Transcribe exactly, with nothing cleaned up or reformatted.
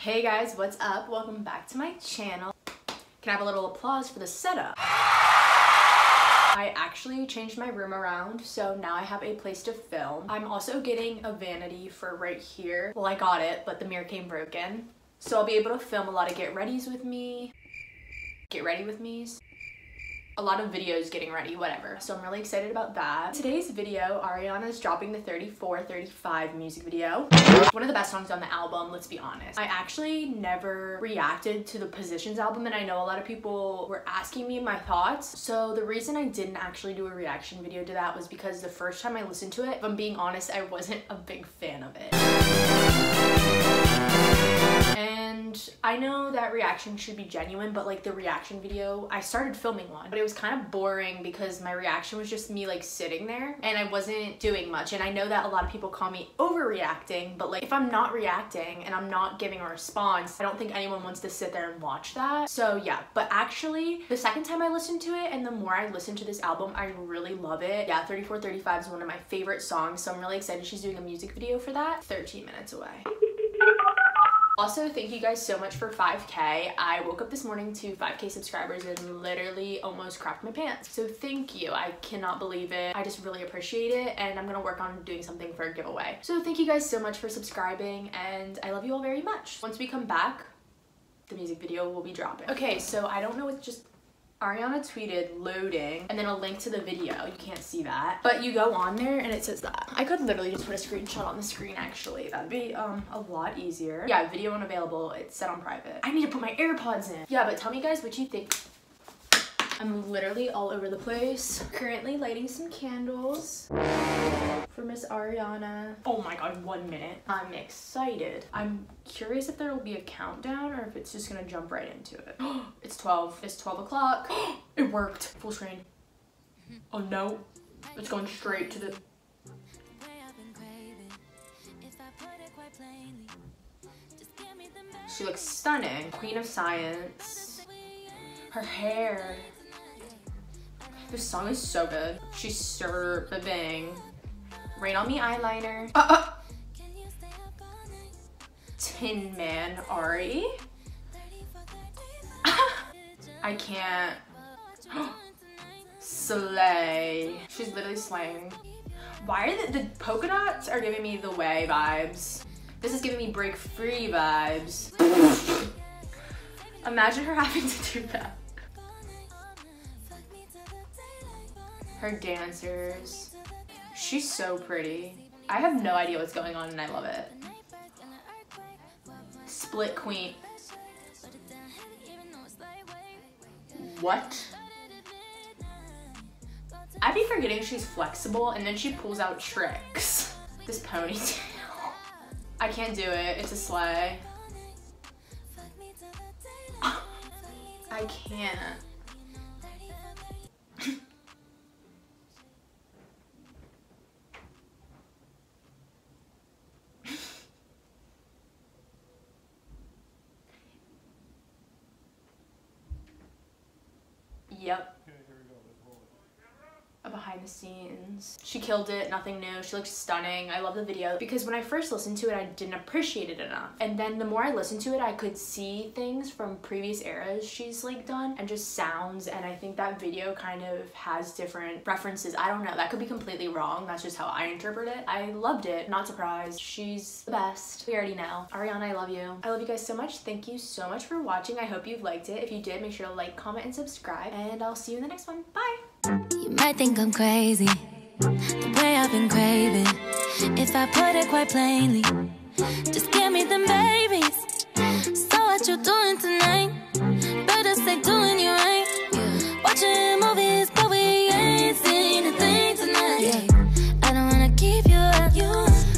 Hey guys, what's up? Welcome back to my channel. Can I have a little applause for the setup? I actually changed my room around, so now I have a place to film. I'm also getting a vanity for right here. Well, I got it, but the mirror came broken. So I'll be able to film a lot of get readies with me. Get ready with me's. A lot of videos getting ready, whatever. So I'm really excited about that. Today's video, Ariana is dropping the thirty-four thirty-five music video. One of the best songs on the album, let's be honest. I actually never reacted to the Positions album, and I know a lot of people were asking me my thoughts. So the reason I didn't actually do a reaction video to that was because the first time I listened to it, if I'm being honest, I wasn't a big fan of it. And I know that reaction should be genuine, but like the reaction video, I started filming one, but it was kind of boring because my reaction was just me like sitting there and I wasn't doing much. And I know that a lot of people call me overreacting, but like if I'm not reacting and I'm not giving a response, I don't think anyone wants to sit there and watch that. So yeah, but actually the second time I listened to it and the more I listened to this album, I really love it. Yeah, thirty-four thirty-five is one of my favorite songs, so I'm really excited she's doing a music video for that. thirteen minutes away. Also, thank you guys so much for five K. I woke up this morning to five K subscribers and literally almost crapped my pants. So thank you. I cannot believe it. I just really appreciate it, and I'm gonna work on doing something for a giveaway. So thank you guys so much for subscribing, and I love you all very much. Once we come back, the music video will be dropping. Okay, so I don't know what just... Ariana tweeted loading and then a link to the video. You can't see that, but you go on there and it says that. I could literally just put a screenshot on the screen actually. That'd be um a lot easier. Yeah, video unavailable. It's set on private. I need to put my AirPods in. Yeah, but tell me guys what you think. I'm literally all over the place. Currently lighting some candles for Miss Ariana. Oh my god, one minute. I'm excited. I'm curious if there will be a countdown or if it's just gonna jump right into it. It's twelve. It's twelve o'clock. It worked. Full screen. Oh no. It's going straight to the... She looks stunning. Queen of Science. Her hair. This song is so good. She's serving. Rain on Me eyeliner. Uh, uh. Tin Man Ari. I can't. Slay. She's literally slaying. Why are the, the polka dots are giving me the way vibes? This is giving me Break Free vibes. Imagine her having to do that. Her dancers. She's so pretty. I have no idea what's going on and I love it. Split Queen. What? I'd be forgetting she's flexible and then she pulls out tricks. This ponytail. I can't do it. It's a slay. I can't. Yep. A behind the scenes. She killed it, nothing new. She looks stunning. I love the video because when I first listened to it, I didn't appreciate it enough. And then the more I listened to it, I could see things from previous eras she's like done and just sounds. And I think that video kind of has different references. I don't know. That could be completely wrong. That's just how I interpret it. I loved it. Not surprised. She's the best. We already know. Ariana, I love you. I love you guys so much. Thank you so much for watching. I hope you liked it. If you did, make sure to like, comment, and subscribe. And I'll see you in the next one. Bye. You might think I'm crazy, the way I've been craving, if I put it quite plainly.